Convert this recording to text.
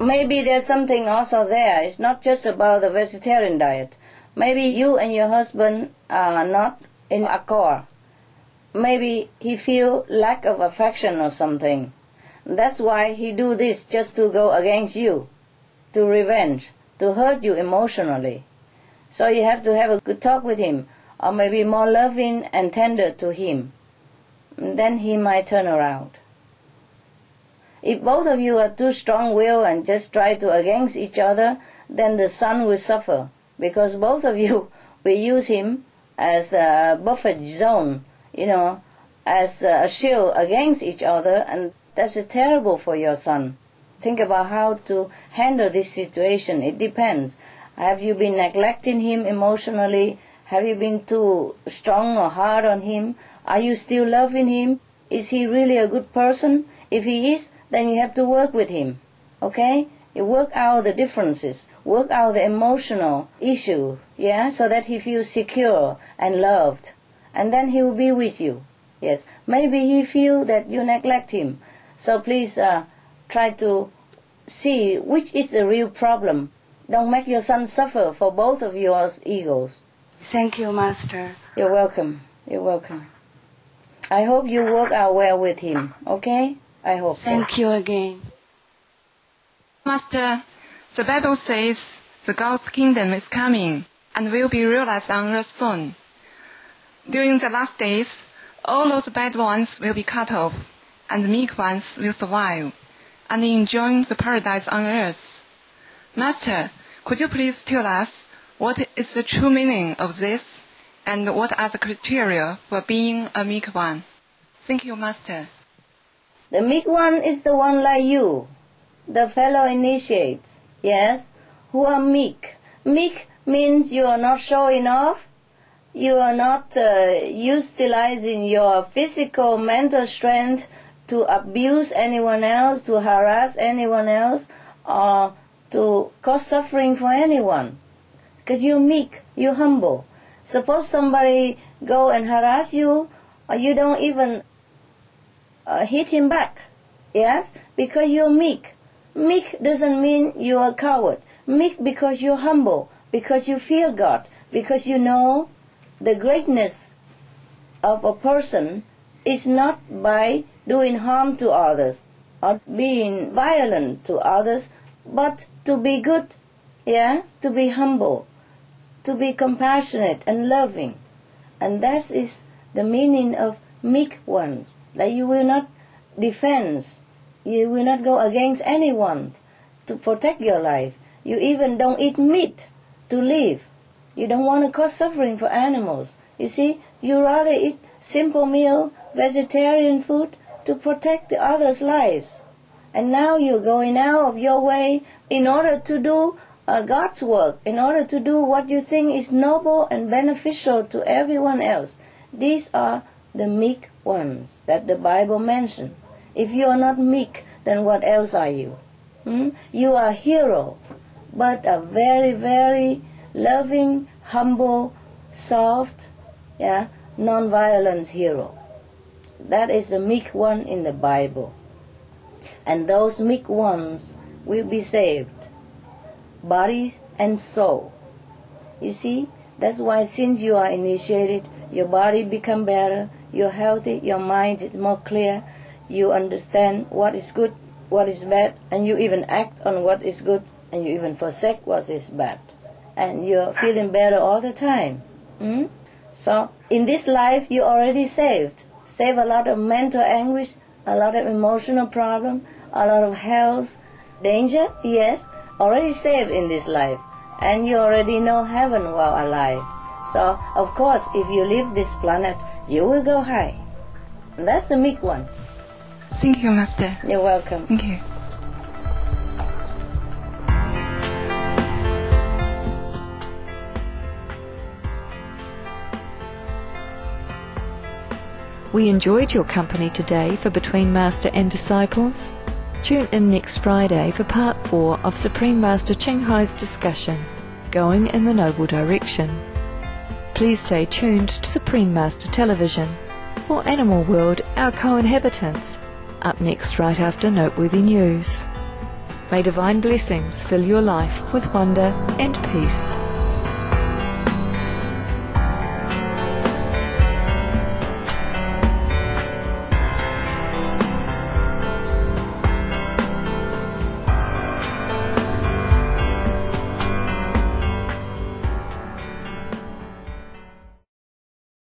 maybe there's something also there. It's not just about the vegetarian diet. Maybe you and your husband are not in accord. Maybe he feel lack of affection or something. That's why he do this, just to go against you, to revenge, to hurt you emotionally. So you have to have a good talk with him, or maybe more loving and tender to him. And then he might turn around. If both of you are too strong-willed and just try to against each other, then the son will suffer, because both of you will use him as a buffer zone, as a shield against each other, and that's terrible for your son. Think about how to handle this situation. It depends. Have you been neglecting him emotionally? Have you been too strong or hard on him? Are you still loving him? Is he really a good person? If he is, then you have to work with him, okay? You work out the differences, work out the emotional issue, so that he feels secure and loved. And then he will be with you. Yes, maybe he feels that you neglect him. So please try to see which is the real problem. Don't make your son suffer for both of your egos. Thank you, Master. You're welcome. You're welcome. I hope you work out well with him, okay? I hope so. Thank you again. Master, the Bible says the God's kingdom is coming and will be realized on earth soon. During the last days, all those bad ones will be cut off, and the meek ones will survive and enjoy the paradise on earth. Master, could you please tell us what is the true meaning of this, and what are the criteria for being a meek one? Thank you, Master. The meek one is the one like you, the fellow initiates, yes, who are meek. Meek means you are not showing off, you are not utilizing your physical, mental strength to abuse anyone else, to harass anyone else, or to cause suffering for anyone. Because you're meek, you're humble. Suppose somebody go and harass you, or you don't even hit him back, yes, because you're meek. Meek doesn't mean you're a coward. Meek because you're humble, because you fear God, because you know the greatness of a person is not by doing harm to others or being violent to others, but to be good, to be humble, to be compassionate and loving. And that is the meaning of meek ones, that you will not defend, you will not go against anyone to protect your life. You even don't eat meat to live. You don't want to cause suffering for animals. You see, you rather eat simple meal, vegetarian food to protect the others' lives. And now you're going out of your way in order to do God's work, in order to do what you think is noble and beneficial to everyone else. These are the meek ones that the Bible mentions. If you are not meek, then what else are you? You are a hero, but a very, very loving, humble, soft, non-violent hero. That is the meek one in the Bible. And those meek ones will be saved, bodies and soul. You see, that's why since you are initiated, your body become better, you're healthy, your mind is more clear, you understand what is good, what is bad, and you even act on what is good, and you even forsake what is bad. And you're feeling better all the time. So in this life, you're already saved. Save a lot of mental anguish, a lot of emotional problem, a lot of health danger, yes, already saved in this life. And you already know heaven while alive. So, of course, if you leave this planet, you will go high. And that's the meek one. Thank you, Master. You're welcome. Thank you. We enjoyed your company today for Between Master and Disciples. Tune in next Friday for Part 4 of Supreme Master Ching Hai's discussion, Going in the Noble Direction. Please stay tuned to Supreme Master Television for Animal World, Our Co-Inhabitants, up next right after Noteworthy News. May divine blessings fill your life with wonder and peace.